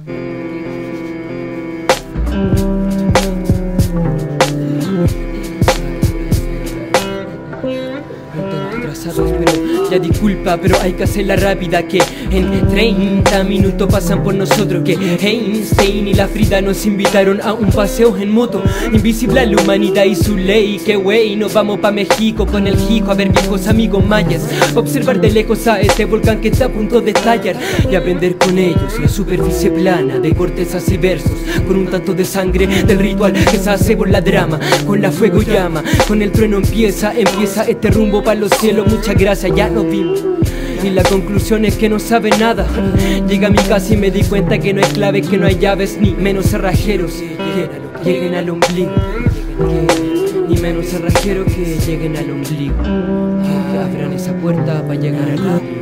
Pero ya disculpa, pero hay que hacerla rápida, que en 30 minutos pasan por nosotros, que Einstein y la Frida nos invitaron a un paseo en moto, invisible a la humanidad y su ley, que wey, nos vamos pa' México con el hijo a ver viejos amigos mayas, observar de lejos a este volcán que está a punto de estallar y aprender con ellos la superficie plana de cortezas y versos, con un tanto de sangre del ritual que se hace por la drama, con la fuego llama, con el trueno empieza este rumbo pa' los cielos. Muchas gracias, ya nos vimos. Y la conclusión es que no sabe nada. Llegué a mi casa y me di cuenta que no hay claves, que no hay llaves, ni menos cerrajeros que lleguen al ombligo. Ni menos cerrajeros que lleguen al ombligo. Que abran esa puerta para llegar al ombligo.